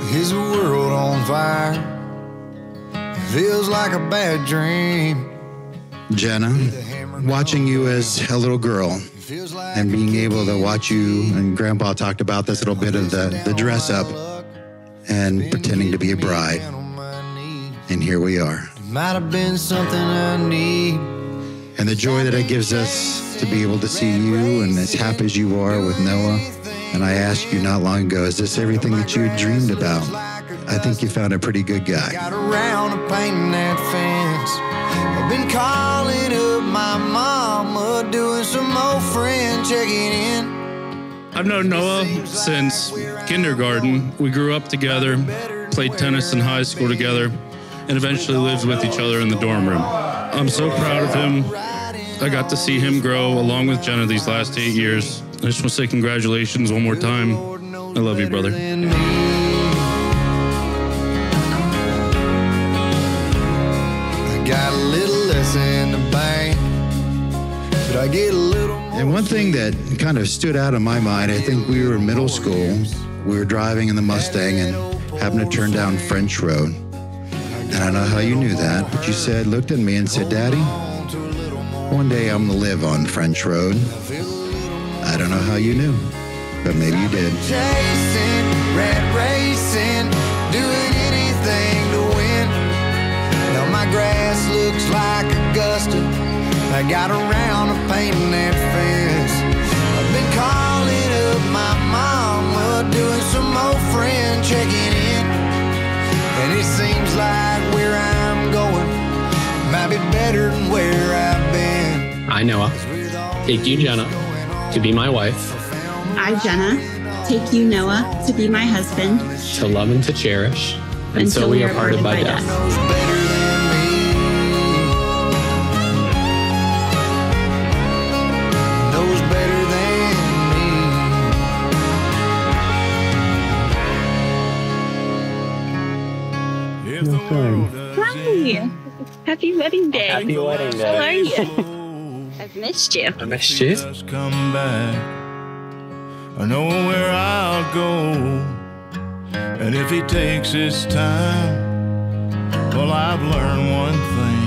Is the world on fire? It feels like a bad dream. Jenna, watching you as a little girl and being able to watch you, and Grandpa talked about this little bit of the dress up and pretending to be a bride. And here we are. Might have been something I need. And the joy that it gives us to be able to see you and as happy as you are with Noah. And I asked you not long ago, is this everything that you had dreamed about? I think you found a pretty good guy. Got around to painting that fence. I've been calling up my mama, doing some old friend checking in. I've known Noah since kindergarten. We grew up together, played tennis in high school together, and eventually lived with each other in the dorm room. I'm so proud of him. I got to see him grow along with Jenna these last 8 years. I just want to say congratulations one more time. I love you, brother. I got a little less in the bank, but I get a little more. And one thing that kind of stood out in my mind, I think we were in middle school. We were driving in the Mustang and happened to turn down French Road. And I don't know how you knew that, but you looked at me and said, Daddy, one day I'm gonna live on French Road. I don't know how you knew, but maybe you did. Chasing, rat racing, doing anything to win. Now my grass looks like Augusta. I got around to painting that fence. I've been calling up my mama, doing some old friend checking in. And it seems like where I'm going might be better than where I've been. I, Noah, take you, Jenna, to be my wife. I, Jenna, take you, Noah, to be my husband. To love and to cherish, until we are parted by death. Knows better than me. Hi. Happy wedding day. Happy wedding day. How are you? I've missed you. I missed you. Come back. I know where I'll go. And if he takes his time, well, I've learned one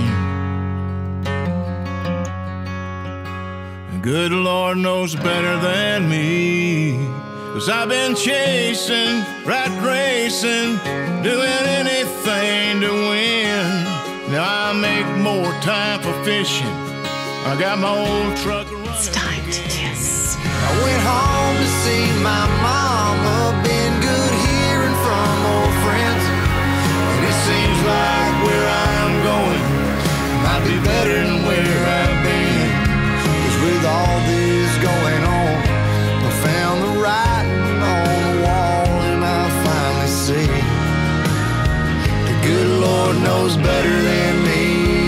thing. The good Lord knows better than me. 'Cause I've been chasing, rat racing, doing anything to win. Now I make more time for fishing. I got my old truck running. It's time to kiss. I went home to see my mama. Been good hearing from old friends. And it seems like where I'm going might be better than where I've been. 'Cause with all this going on, I found the writing on the wall, and I finally see the good Lord knows better than me.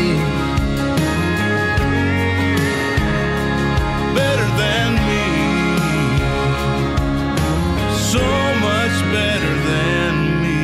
Better than me, so much better than me.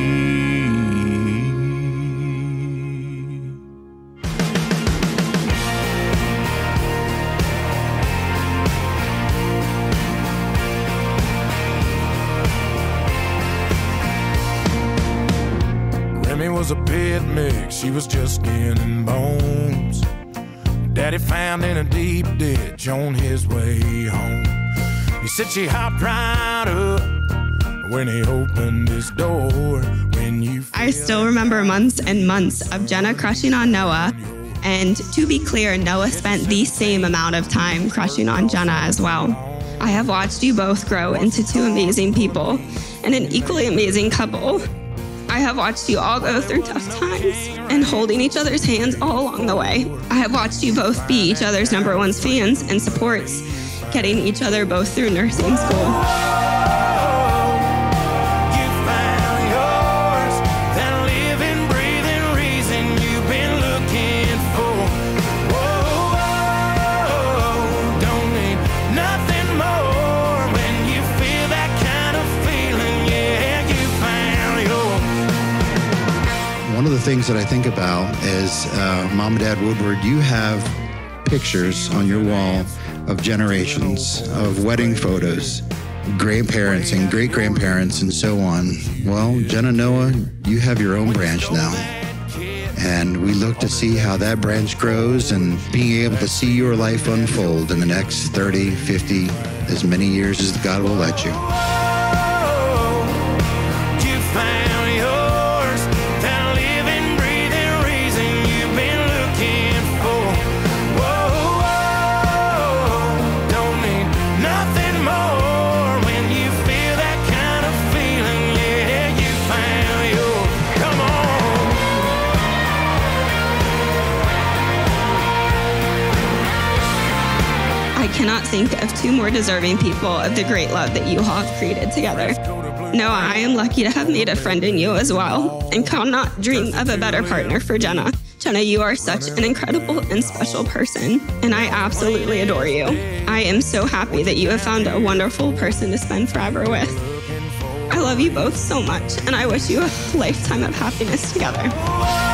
Remy was a pit mix, she was just skin and bones. Daddy found in a deep ditch on his way home. He said she hopped right up when he opened his door. I still remember months and months of Jenna crushing on Noah. And to be clear, Noah spent the same amount of time crushing on Jenna as well. I have watched you both grow into two amazing people and an equally amazing couple. I have watched you all go through tough times and holding each other's hands all along the way. I have watched you both be each other's #1 fans and supports, getting each other both through nursing school. One of the things that I think about is, Mom and Dad Woodward, you have pictures on your wall of generations of wedding photos grandparents and great-grandparents and so on. Well, Jenna Noah, you have your own branch now. And we look to see how that branch grows and being able to see your life unfold in the next 30, 50, as many years as God will let you. I cannot think of two more deserving people of the great love that you all have created together. Noah, I am lucky to have made a friend in you as well, and cannot dream of a better partner for Jenna. Jenna, you are such an incredible and special person, and I absolutely adore you. I am so happy that you have found a wonderful person to spend forever with. I love you both so much, and I wish you a lifetime of happiness together.